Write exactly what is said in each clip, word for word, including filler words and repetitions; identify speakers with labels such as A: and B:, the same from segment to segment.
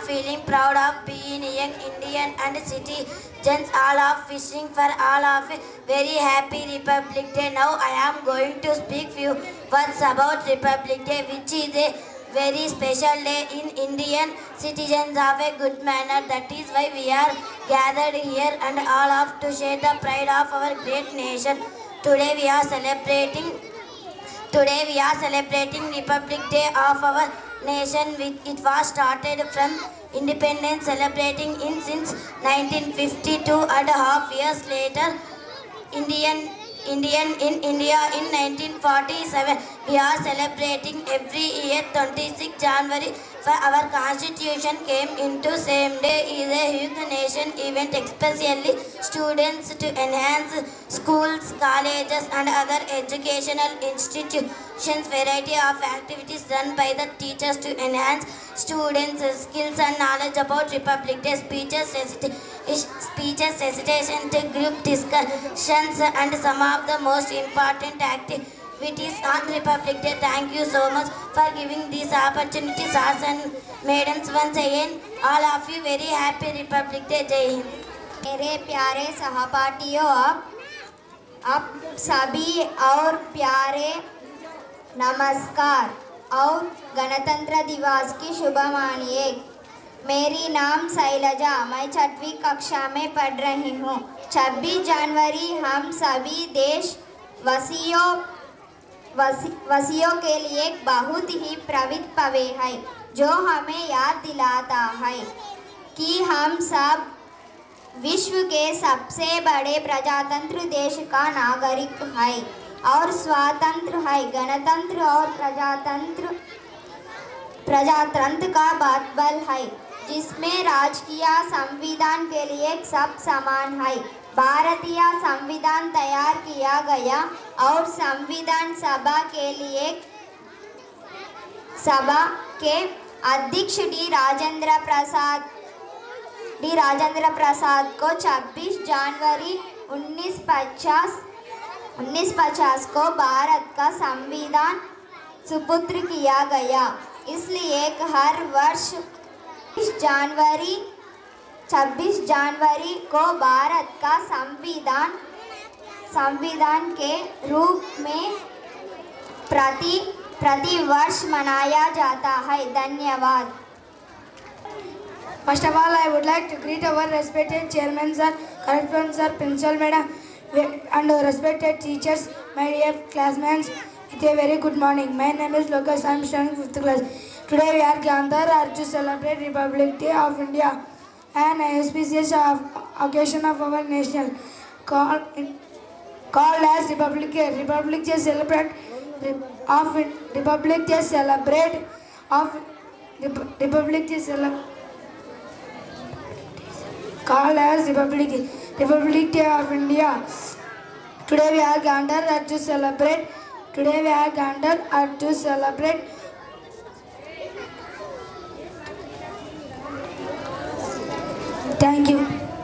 A: feeling proud of being a young Indian and citizens all of wishing for all of a very happy Republic Day. Now I am going to speak few words about Republic Day, which is a very special day in Indian citizens of a good manner. That is why we are gathered here and all of to share the pride of our great nation. Today we are celebrating Today we are celebrating Republic Day of our nation. It was started from independence, celebrating in since nineteen fifty-two and a half years later. Indian Indian in India in nineteen forty-seven. We are celebrating every year twenty-sixth January. For our constitution came into same day is a huge nation event, especially students to enhance schools, colleges and other educational institutions. Variety of activities done by the teachers to enhance students' skills and knowledge about Republic Day. Speeches, speeches, recitation to group discussions and some of the most important activities on Republic Day. Thank you so much for giving these opportunities, sirs and maidens. Once again, all of you very happy Republic Day. Jai Hind.
B: मेरे प्यारे सहपाठियों, आप आप सभी और प्यारे नमस्कार और गणतंत्र दिवस की शुभ मानिए। मेरी नाम शैलजा, मैं छठवीं कक्षा में पढ़ रही हूँ। छब्बीस जनवरी हम सभी देशवासियों वसियों के लिए एक बहुत ही पवित्र पर्व है, जो हमें याद दिलाता है कि हम सब विश्व के सबसे बड़े प्रजातंत्र देश का नागरिक है और स्वतंत्र है। गणतंत्र और प्रजातंत्र प्रजातंत्र का बात बल है, जिसमें राजकीय संविधान के लिए सब समान है। भारतीय संविधान तैयार किया गया और संविधान सभा के लिए सभा के अध्यक्ष डी राजेंद्र प्रसाद डी राजेंद्र प्रसाद को छब्बीस जनवरी उन्नीस सौ पचास को भारत का संविधान सुपुत्र किया गया। इसलिए हर वर्ष जनवरी छब्बीस जनवरी को भारत का संविधान संविधान के रूप में प्रति प्रति वर्ष मनाया जाता है। धन्यवाद।
C: First of all, I would like to greet our respected chairman sir, correspondent sir, principal madam, and respected teachers, my dear classmates. With a very good morning. My name is Lucas. I am studying fifth class. Today we are gathered to celebrate Republic Day of India, an auspicious occasion of our nation, called called as Republic Day. Republic Day celebrate of Republic Day celebrate of Republic Day celebrate. Called as Republic Day. Republic Day of India. Today we are gathered to celebrate. Today we are gathered to celebrate. Thank you.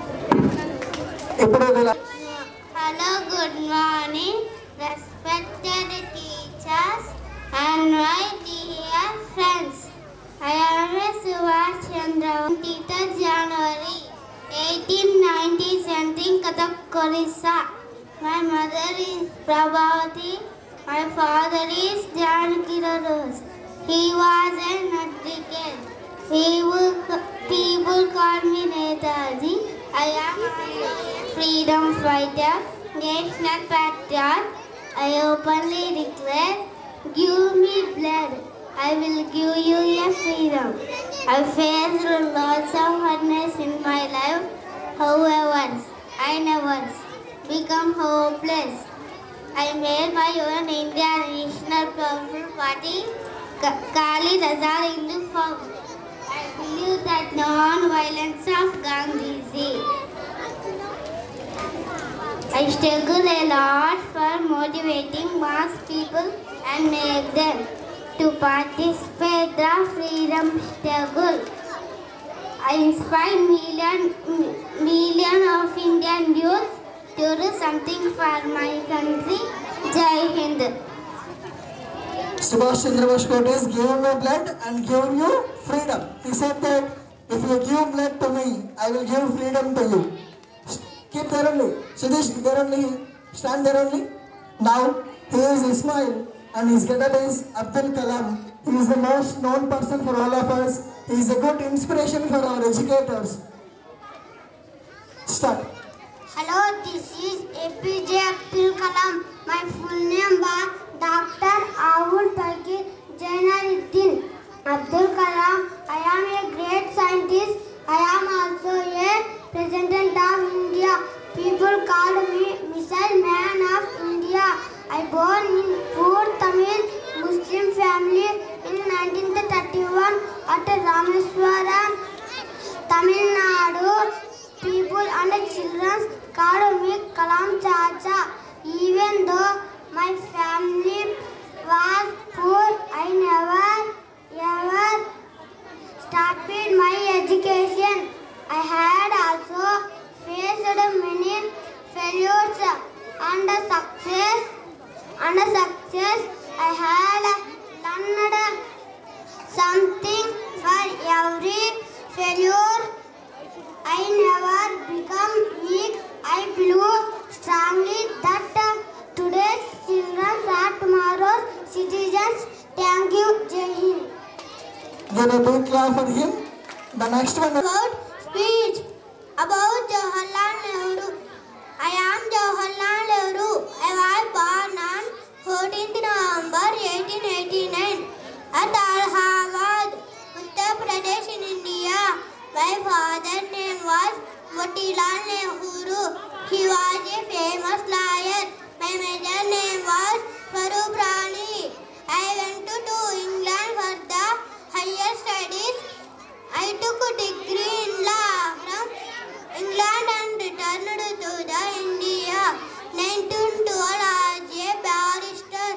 D: Hello, good morning, respected teachers and my dear friends. I am Subhash Chandra. twenty-third January eighteen ninety-seven, Kathak, Orissa. My mother is Prabhavati. My father is Janaki Rose. He was an advocate. People, people call me Netaji. I am a freedom fighter, national patriot. I openly declare, give me blood. I will give you a freedom. I faced lots of hardness in my life. However, I never become hopeless. I made my own Indian National People's Party, Kali Razal Hindu form. I believe that non-violence of Gandhiji. I struggle a lot for motivating mass people and make them to participate in the freedom struggle. I inspire million, million of Indian youth to do something for my country. Jai Hind.
E: Subhash Chandra Bose quote is, give me blood and give you freedom. He said that If you give blood to me, I will give freedom to you. Keep there only. Siddhish, there only. Stand there only. Now, he is Ismail and his getup is Abdul Kalam. He is the most known person for all of us. He is a good inspiration for our educators. Start.
D: Hello, this is A P J Abdul Kalam. My full name was Doctor Abul Pakir Jainuddin Abdul Kalam. I am a great scientist. I am also a President of India. People call me Missile Man of India. I born in poor Tamil Muslim family in nineteen thirty-one at Rameswaram, Tamil Nadu. People and children call me Kalam Chacha. Even though my family was poor, I never ever stopped my education. I had also faced many failures and success. And success, I had learned something for every failure. I never become weak. I believe strongly that today's children are tomorrow's citizens. Thank you, Jai Hind.
E: Give a big clap for him. The next one.
D: About speech about Jawaharlal Nehru. I am Jawaharlal Nehru. I was born on fourteenth November eighteen eighty-nine at Allahabad, Uttar Pradesh in India. My father's name was Motilal Nehru. He was a famous lawyer. My mother's name was Swarup Rani. I went to, to England for the higher studies. I took a degree in law from England and returned to the India. nineteen twelve as a barrister.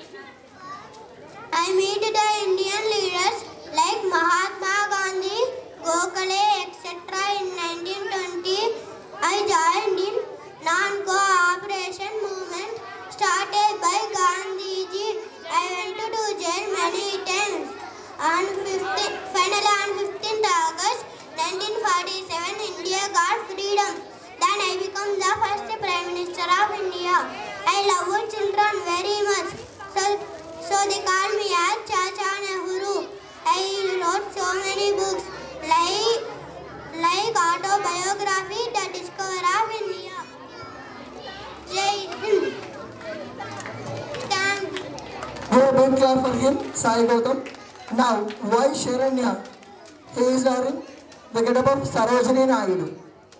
D: I meet the Indian leaders like Mahatma Gandhi, Gokhale, et cetera. In nineteen twenty, I joined in non-cooperation movement started by Gandhiji. I went to do jail many times. On fifteenth, finally on fifteenth August nineteen forty-seven, India got freedom. Then I became the first Prime Minister of India. I love children very much. So, so they call me as Chacha Nehru. I wrote so many books like, like autobiography, The Discovery of India. Jai Hind. Thank you.
E: Give a big clap for him, Sai Gautam. Now, why Sharanya? He is wearing the getup of Sarojini Naidu.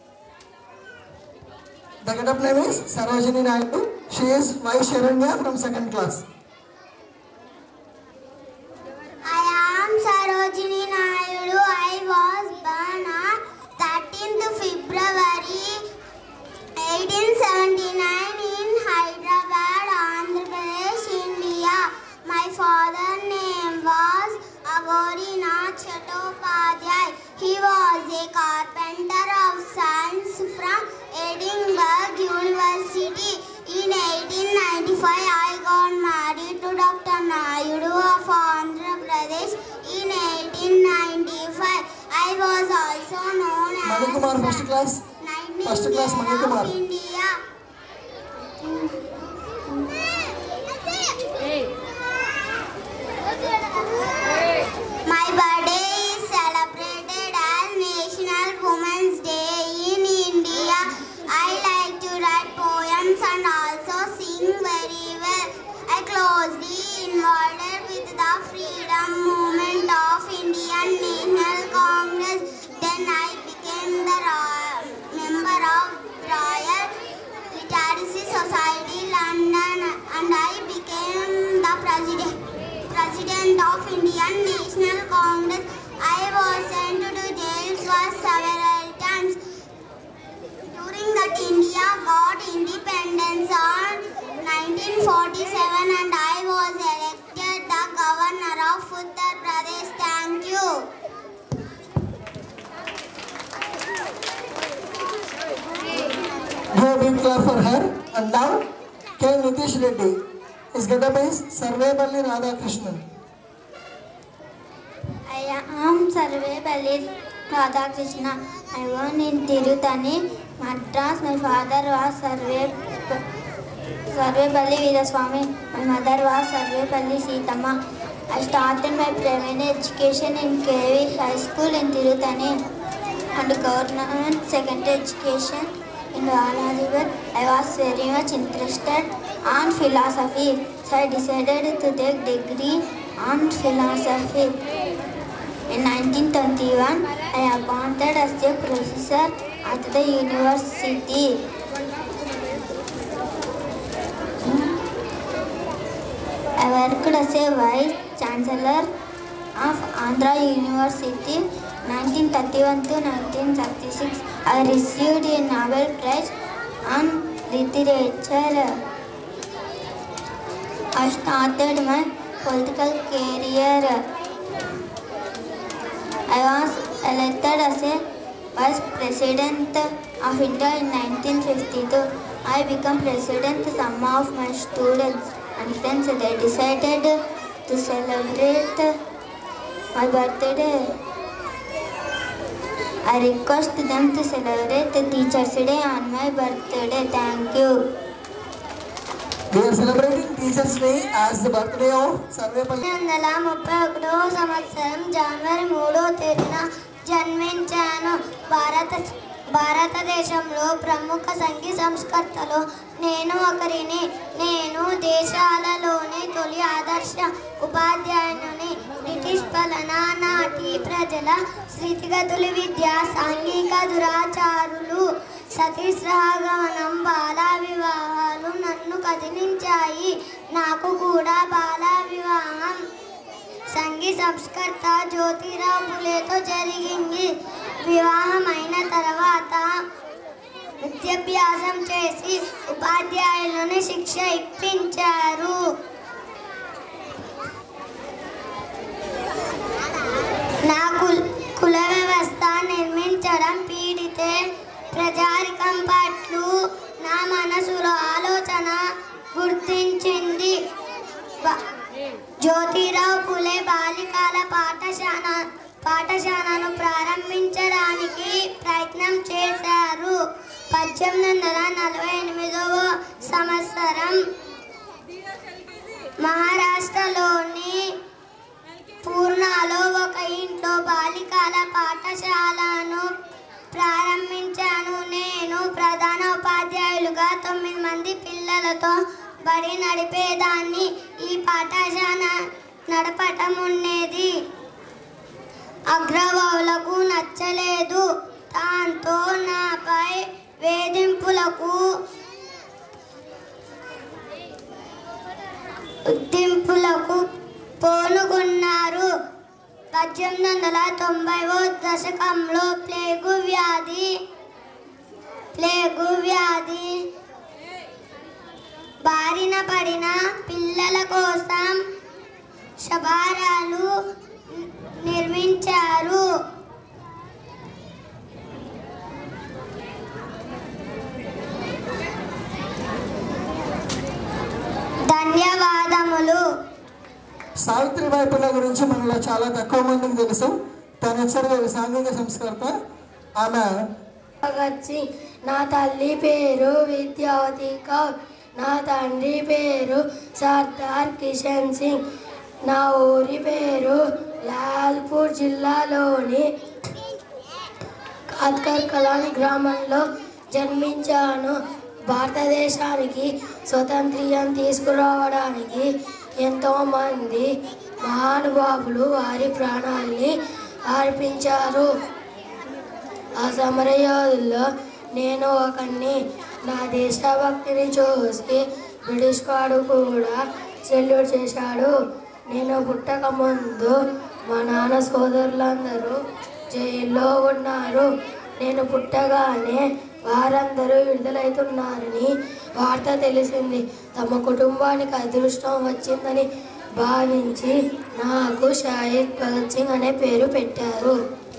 E: The getup name is Sarojini Naidu. She is Vice Sharanya from second class.
D: I am Sarojini Naidu. I was born on thirteenth February eighteen seventy-nine in Hyderabad, Andhra Pradesh, India. My father's name was Agorinath Chattopadhyay. He was a carpenter of science from Edinburgh University. In eighteen ninety-five, I got married to Doctor Naidu of Andhra Pradesh. In eighteen ninety-five, I was also known as
E: Manikumar, first class. First class, Manikumar.
D: of India. My birthday is celebrated as National Women's Day in India. I like to write poems and also sing very well. I closely involved with the freedom movement of Indian National Congress. Then I became the ro- member of Royal Literacy Society, London, and I became the president. President of Indian National Congress. I was sent to jail for several times. During that, India got independence on nineteen forty-seven and I was elected the governor of Uttar Pradesh. Thank you.
E: Give a big clap for her. And now, K. Nitish Reddy. His getup is Sarvepalli Radhakrishnan.
D: I am Sarvepalli Radhakrishna. I born in Tirutani, Madras. My father was Sarve Sarvepalli Veeraswamy. My mother was Sarvepalli Seethamma. I started my primary education in K V High School in Tirutani and government secondary education in Valadivir. I was very much interested on philosophy, so I decided to take degree on philosophy. In nineteen twenty-one, I appointed as a professor at the university. I worked as a vice chancellor of Andhra University nineteen thirty-one to nineteen thirty-six. I received a Nobel Prize on literature. I started my political career. I was elected as a vice president of India in nineteen fifty-two. I became president. Some of my students and friends, they decided to celebrate my birthday. I request them to celebrate the Teachers' Day on my birthday. Thank you.
E: We are celebrating Teachers' Day as the birthday of Sarvepalli.
D: వందల ముప్పై ఒకటో సంవత్సరం జనవరి మూడో తేదీన జన్మించాను. భారత భారతదేశంలో ప్రముఖ సంఘీ సంస్కర్తలు నేను ఒకరిని. నేను దేశాలలోని తొలి ఆదర్శ ఉపాధ్యాయుని. బ్రిటిష్ పాలన నాటి ప్రజల స్థితిగతులు, విద్య, సాంఘిక దురాచారాలు, సతీసహగమనం, బాల వివాహాలు నన్ను కదిలించాయి. నాకు కూడా బాల వివాహం సంఘీ సంస్కర్త జ్యోతిరావు ఫులేతో జరిగింది. వివాహమైన తర్వాత విద్యాభ్యాసం చేసి ఉపాధ్యాయులను శిక్ష ఇప్పించారు. నా కుల వ్యవస్థ నిర్మించడం, పీడితే ప్రజారికం పట్ల నా మనసులో ఆలోచన గుర్తించింది. జ్యోతిరావు ఫులే బాలికల పాఠశాల పాఠశాలను ప్రారంభించడానికి ప్రయత్నం చేశారు. పద్దెనిమిది వందల నలభై ఎనిమిదవ సంవత్సరం మహారాష్ట్రలోని పూర్ణాలో ఒక ఇంట్లో బాలికల పాఠశాలను ప్రారంభించాను. నేను ప్రధాన ఉపాధ్యాయులుగా తొమ్మిది మంది పిల్లలతో బడి నడిపేదాన్ని. ఈ పాఠశాల నడపటం ఉండేది. అగ్రవర్ణాలకు నచ్చలేదు. దాంతో నాపై వేధింపులకు ఉద్దింపులకు పూనుకున్నారు. పద్దెనిమిది వందల తొంభైవ దశకంలో ప్లేగు వ్యాధి ప్లేగు వ్యాధి బారిన పడిన పిల్లల కోసం శిబిరాలు నిర్మించారు. ధన్యవాదములు.
E: సావిత్రిబాయి పుల్లె గురించి మనలో చాలా తక్కువ మందికి తెలుసు. తను వచ్చారు ఒక సాంఘిక సంస్కర్త. ఆమె
C: భగత్ సింగ్. నా తల్లి పేరు విద్యావతి కౌర్. నా తండ్రి పేరు సర్దార్ కిషన్ సింగ్. నా ఊరి పేరు లాల్పూర్ జిల్లాలోని కాత్కర్ కలాన్ గ్రామంలో జన్మించాను. భారతదేశానికి స్వతంత్ర్యం తీసుకురావడానికి ఎంతోమంది మహానుభావులు వారి ప్రాణాల్ని అర్పించారు. ఆ సమరయోధుల్లో నేను ఒకరిని. నా దేశభక్తిని చూసి బ్రిటిష్ వాడు కూడా సెల్యూట్ చేశాడు. నేను పుట్టక ముందు మా నాన్న సోదరులందరూ జైల్లో ఉన్నారు. నేను పుట్టగానే వారందరూ విడుదలవుతున్నారని వార్త తెలిసింది. తమ కుటుంబానికి అదృష్టం వచ్చిందని భావించి నాకు షాహిద్ భగత్ సింగ్ అనే పేరు పెట్టారు.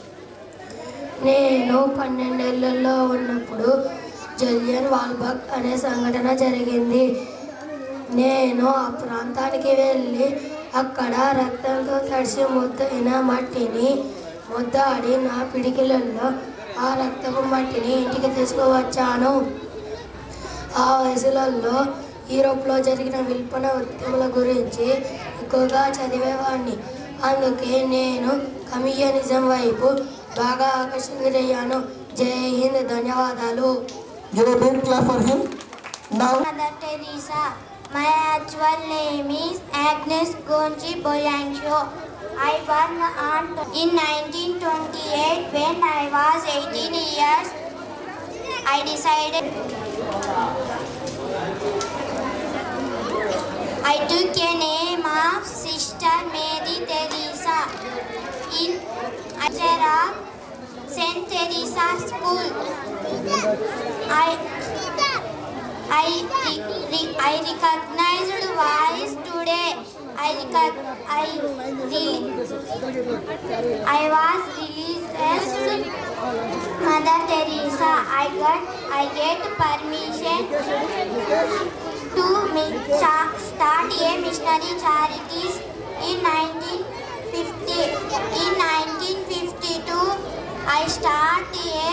C: నేను పన్నెండేళ్లలో ఉన్నప్పుడు జలియన్ వాల్బాగ్ అనే సంఘటన జరిగింది. నేను ఆ ప్రాంతానికి వెళ్ళి అక్కడ రక్తంతో తడిసి ముద్దైన మట్టిని ముద్దాడి నా పిడికిళ్ళల్లో ఆ రక్తపు మట్టిని ఇంటికి తీసుకువచ్చాను. ఆ వయసులలో యూరోప్లో జరిగిన విల్పన ఉద్యమాల గురించి ఎక్కువగా చదివేవాడిని. అందుకే నేను కమ్యూనిజం వైపు బాగా ఆకర్షితులయ్యాను. జై హింద్. ధన్యవాదాలు.
E: Give a big clap for him. Now,
D: Mother Teresa. My actual name is Agnes Gonchi Boyancho. I was born in nineteen twenty-eight. When I was eighteen years, I decided I took a name of Sister Mary Teresa in Achara Saint Teresa School. I I re, re, I recognized voice today. I recog, I re, I was released Mother Teresa. I got I get permission to start a missionary charities in nineteen fifty. In nineteen fifty-two, I start a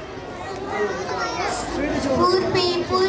D: poor people.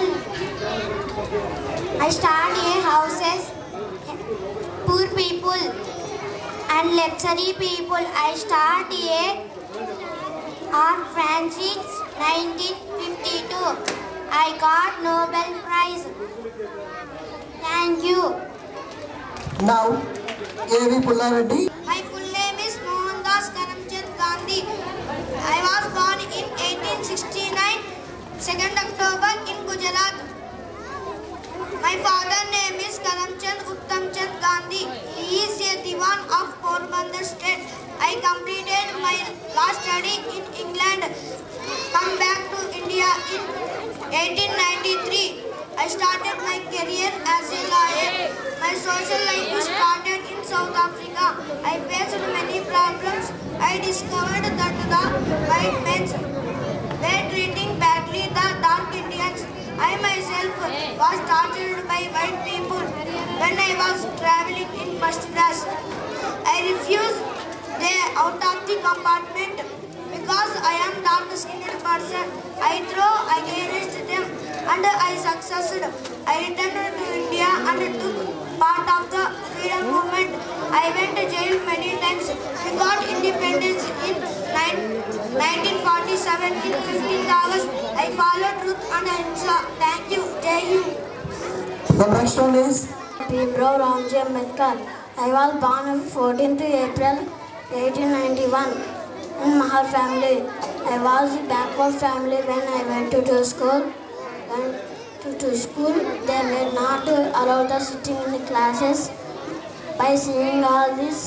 D: I start a houses, poor people and luxury people. I start a art franchise nineteen fifty-two. I got Nobel Prize. Thank you.
E: now, A V Pullareddy.
B: My full name is Mohandas Karamchand Gandhi. I was born in eighteen sixty-nine, second October in Gujarat. My father's name is Karamchand Uttamchand Gandhi. He is a Diwan of Porbandar state. I completed my last study in England. Come back to India in eighteen ninety-three. I started my career as a lawyer. My social life started in South Africa. I faced many problems. I discovered that the white men were treating badly the dark Indians. I myself was tortured by white people when I was traveling in first class. I refused they out of the compartment because I am dark-skinned person. I threw against them and I succeeded. I returned to India and took part of the freedom movement. I went to jail many times. We got independence in nineteen forty-seven in fifteenth August. I followed truth and ahimsa. Thank you. Jai Hind.
E: The next one is
A: Bro Ramji Ambedkar. I was born on fourteenth April eighteen ninety-one in Mahar family. I was a backward family when I went to, to school. Went to, to school, they were not allowed the sitting in the classes. By seeing all this,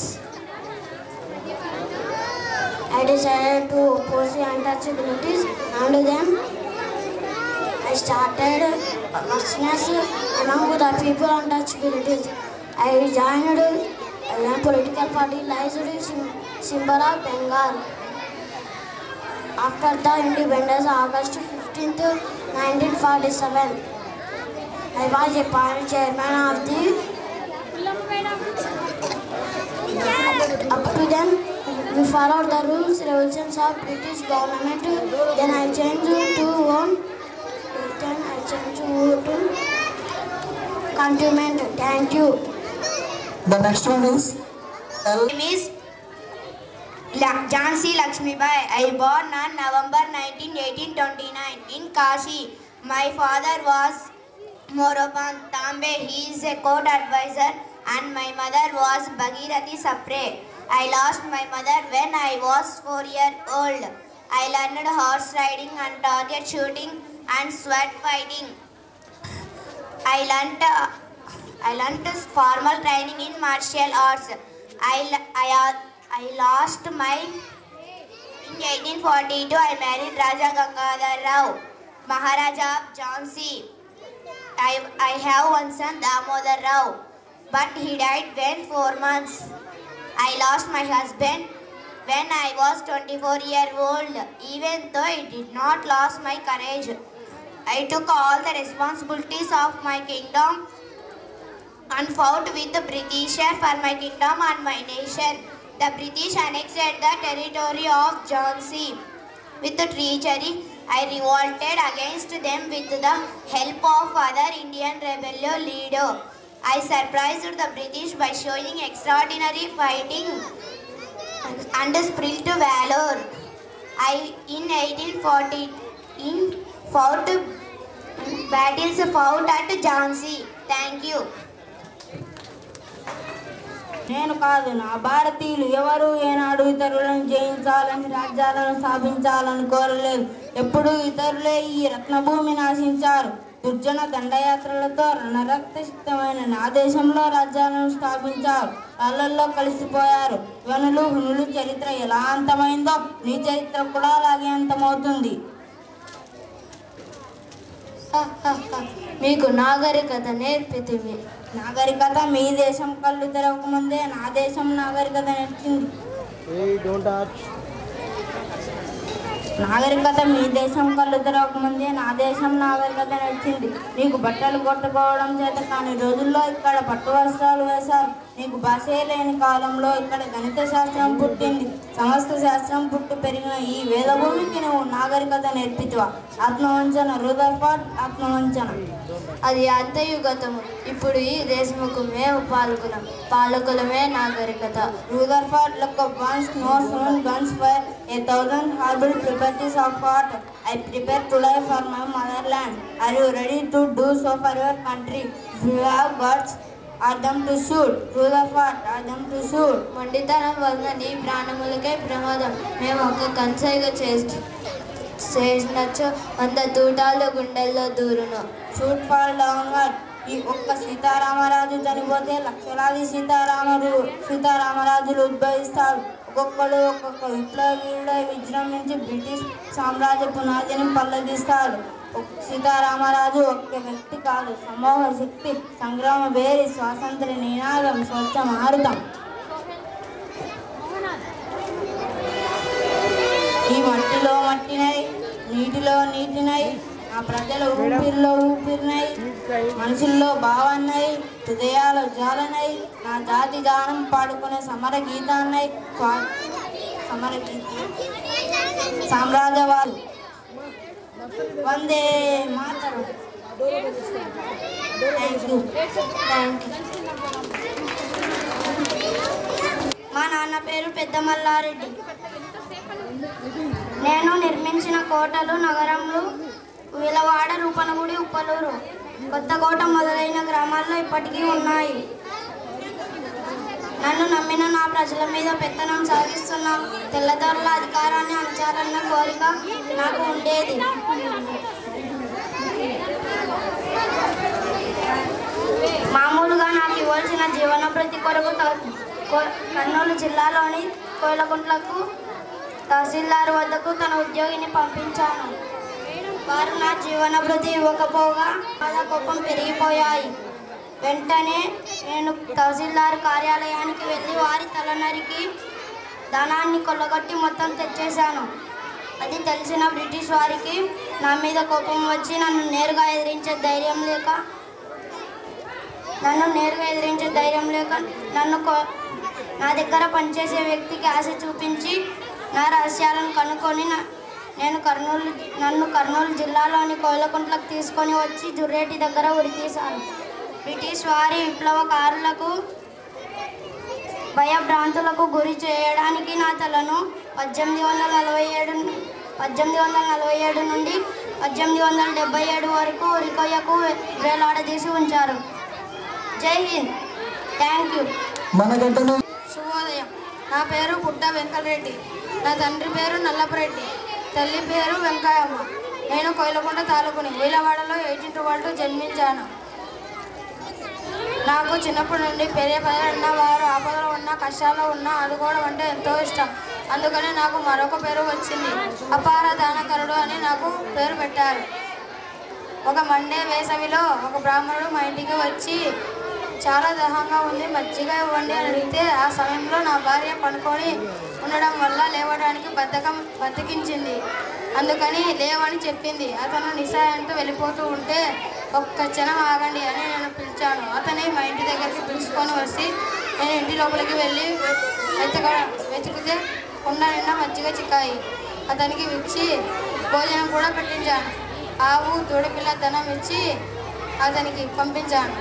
A: I decided to oppose the untouchabilities and then I started business among the people untouchabilities. I joined a political party licensed symbol of Bengal. After the independence, August fifteenth, nineteen forty-seven, I was appointed chairman of the. Up to then, we followed the rules, regulations of British government. Then I changed to one. Then I changed to countryman. Thank you.
E: the next one is L.
B: My name is Jhansi Lakshmibai. I born on November nineteenth, eighteen twenty-nine in Kashi. My father was Moropan Tambe. He is a court advisor and my mother was Bhagirathi Sapre. I lost my mother when I was four years old. I learned horse riding and target shooting and sword fighting. I learned I learned formal training in martial arts. I, I, I lost my in eighteen forty-two. I married Raja Gangadhar Rao, Maharaja of Jhansi. I, I have one son, Damodar Rao, but he died when four months. I lost my husband when I was twenty-four years old. Even though I did not lose my courage, I took all the responsibilities of my kingdom and fought with the Britishers for my kingdom and my nation. The British annexed the territory of Jhansi. With treachery, I revolted against them with the help of other Indian rebel leader. I surprised the British by showing extraordinary fighting and spirit valor. I, in eighteen forty, in fought battles fought at Jhansi. Thank you.
F: నేను కాదు, నా భారతీయులు ఎవరు ఏనాడు ఇతరులను జయించాలని, రాజ్యాలను స్థాపించాలని కోరలేదు. ఎప్పుడు ఇతరులే ఈ రత్నభూమిని ఆశించారు. దుర్జన దండయాత్రలతో రణరక్తసిక్తమైన నా దేశంలో రాజ్యాలను స్థాపించారు. వాళ్ళల్లో కలిసిపోయారు. వనులు హునులు చరిత్ర ఎలా అంతమైందో నీ చరిత్ర కూడా అలాగే అంతమవుతుంది.
C: మీకు నాగరికత నేర్పితివి.
F: నాగరికత మీ దేశం కళ్ళు తెరవకముందే నా దేశం నాగరికత నేర్చింది. నాగరికత మీ దేశం కళ్ళు తెరవకముందే నా దేశం నాగరికత నేర్చింది. నీకు బట్టలు కొట్టుకోవడం చేత కాని రోజుల్లో ఇక్కడ పట్టు వస్త్రాలు వేశారు. నీకు భాషే లేని కాలంలో ఇక్కడ గణిత శాస్త్రం పుట్టింది. సమస్త శాస్త్రం పుట్టి పెరిగిన ఈ వేదభూమికి నువ్వు నాగరికత నేర్పితివా? ఆత్మవంచన రూదర్ఫర్డ్, ఆత్మవంచన.
C: అది అంతయుగతము. ఇప్పుడు ఈ దేశముకు మేము పాల్గొనం. పాలకులమే నాగరికత.
F: Rutherford, look up once, no soon guns fire, a thousand horrible liberties of heart. I prepare to die for my motherland. Are you ready to do so for your country? If you have guts, are them to shoot. Rutherford, are them to shoot.
C: మొండితనం వలన నీ ప్రాణములకే ప్రమాదం. మేము ఒక కన్సైగా చేసి చేసినచ్చు వంద తూటాలు గుండెల్లో దూరును.
F: Shoot fall downward. ఈ ఒక్క సీతారామరాజు చనిపోతే లక్షలాది సీతారామరు సీతారామరాజులు ఉద్భవిస్తారు. ఒక్కొక్కడు ఒక్కొక్క విప్లవీయుడై విజృంభించి బ్రిటిష్ సామ్రాజ్య పునాదిని పల్లగిస్తాడు. సీతారామరాజు ఒక్క వ్యక్తి కాదు, సమూహ శక్తి, సంగ్రామ వేరి, స్వాతంత్ర నినాదం, స్వచ్ఛ మారుతం. ఈ మట్టిలో మట్టినై, నీటిలో నీటినై, నా ప్రజల ఊపిరిలో ఊపిరినై, మనుషుల్లో భావాన్నై, హృదయాల జాలనై, నా జాతి గానం పాడుకునే సమర గీతాన్నై, సమర గీత సామ్రాజ్యవాదు. వందే మాతరం. Thank you thank you.
B: మా నాన్న పేరు పెద్ద మల్లారెడ్డి. నేను నిర్మించిన కోటలు, నగరంలో విలవాడ, రూపనగుడి, ఉప్పలూరు, కొత్తకోట మొదలైన గ్రామాల్లో ఇప్పటికీ ఉన్నాయి. నన్ను నమ్మిన నా ప్రజల మీద పెత్తనం సాగిస్తున్న తెల్లదొరల అధికారాన్ని అణచాలన్న కోరిక నాకు ఉండేది. మామూలుగా నాకు ఇవ్వాల్సిన జీవనభృతి కొరకు కర్నూలు జిల్లాలోని కోయిలకుంట్లకు తహసీల్దార్ వద్దకు తన ఉద్యోగిని పంపించాను. వారు నా జీవనభృతి ఇవ్వకపోగా బాధ కోపం పెరిగిపోయాయి. వెంటనే నేను తహసీల్దార్ కార్యాలయానికి వెళ్ళి వారి తల నరికి ధనాన్ని కొల్లగొట్టి మొత్తం తెచ్చేశాను. అది తెలిసిన బ్రిటిష్ వారికి నా మీద కోపం వచ్చి నన్ను నేరుగా ఎదిరించే ధైర్యం లేక నన్ను నేరుగా ఎదిరించే ధైర్యం లేక నన్ను నా దగ్గర పనిచేసే వ్యక్తికి ఆశ చూపించి నా రహస్యాలను కనుక్కొని నేను కర్నూలు నన్ను కర్నూలు జిల్లాలోని కోయిలకుంట్లకు తీసుకొని వచ్చి జుర్రేటి దగ్గర ఉరితీశాను. బ్రిటిష్ వారి విప్లవకారులకు భయభ్రాంతులకు గురి చేయడానికి నా తలను పద్దెనిమిది వందల నలభై ఏడు పద్దెనిమిది వందల నలభై ఏడు నుండి పద్దెనిమిది వందల డెబ్బై ఏడు వరకు ఉరికొయ్యకు వేలాడదీసి ఉంచారు. జై హింద్. Thank you.
C: శుభోదయం. నా పేరు పుట్ట వెంకటరెడ్డి. నా తండ్రి పేరు నల్లపరెడ్డి, తల్లి పేరు వెంకయ్యమ్మ. నేను కోయిలకుంట తాలూకుని వీలవాడలో ఎయిటీన్ వాళ్ళు జన్మించాను. నాకు చిన్నప్పటి నుండి పెరిగే ప్రజలున్న వారు ఆపదలో ఉన్న, కష్టాల్లో ఉన్న ఆదుకోవడం అంటే ఎంతో ఇష్టం. అందుకని నాకు మరొక పేరు వచ్చింది, అపార దానకరుడు అని నాకు పేరు పెట్టారు. ఒక మండే వేసవిలో ఒక బ్రాహ్మణుడు మా ఇంటికి వచ్చి చాలా దాహంగా ఉంది, మజ్జిగ ఇవ్వండి అని అడిగితే ఆ సమయంలో నా భార్య పడుకొని ఉండడం వల్ల లేవడానికి బద్ధకం బతికించింది. అందుకని లేవని చెప్పింది. అతను నిస్సహాయంతో వెళ్ళిపోతూ ఉంటే ఒక్క క్షణం ఆగండి అని నేను పిలిచాను. అతని మా ఇంటి దగ్గరికి పిలుచుకొని వచ్చి నేను ఇంటి లోపలికి వెళ్ళి వెతక వెతికితే కుండ నిండా మజ్జిగ చిక్కాయి. అతనికి ఇచ్చి భోజనం కూడా పెట్టించాను. ఆవు దూడపిల్ల ధనం ఇచ్చి అతనికి పంపించాను.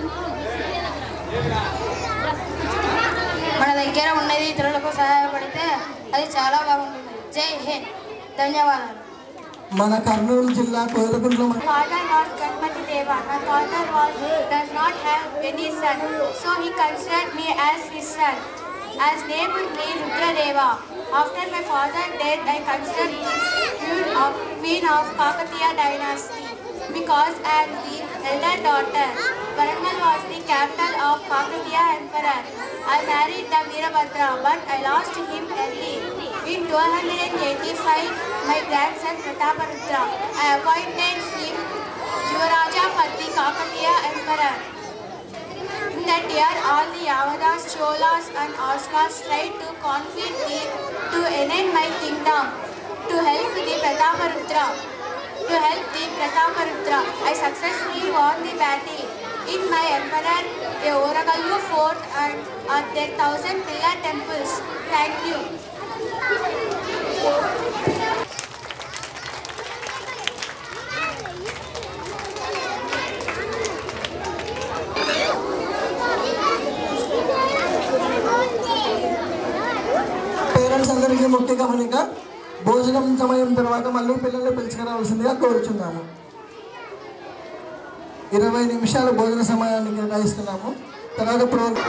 C: మన దగ్గర ఉన్నది ఇతరులకు సహాయపడితే అది చాలా బాగుంటుంది. జై హింద్. ధన్యవాదాలు.
E: మన కర్నూలు జిల్లా Koilakuntla
C: Father was Ganpati Deva. My father was does not have any son, so he considered me as his son. As named me Rudra Deva. After my father dead, I considered him queen of queen of Kakatiya dynasty because I am the elder daughter. Varangal was the capital of Kakatiya emperor. I married the Veerabhadra, but I lost him early. In twelve eighty-five, my grandson Prataparudra, I appointed him Yuvaraja for the Kakatiya emperor. In that year, all the Yavadas, Cholas and Oslas tried to conflict me to end my kingdom. To help the Prataparudra, to help the Prataparudra, I successfully won the battle. In my emperor, a Oragallu fort and at their thousand pillar temples. Thank you.
E: Parents అందరికీ ముఖ్య గమనిక, భోజనం సమయం తర్వాత మళ్ళీ పిల్లల్ని పిలుచుకురావాల్సిందిగా కోరుచున్నాము. ఇరవై నిమిషాలు భోజన సమయాన్ని కేటాయిస్తున్నాము. తర్వాత program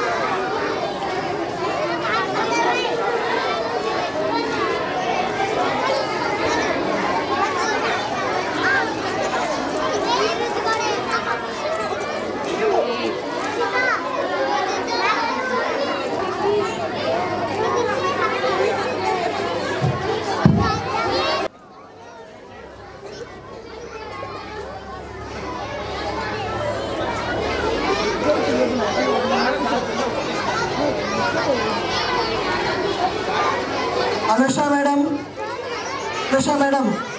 E: Anusha madam, Anusha madam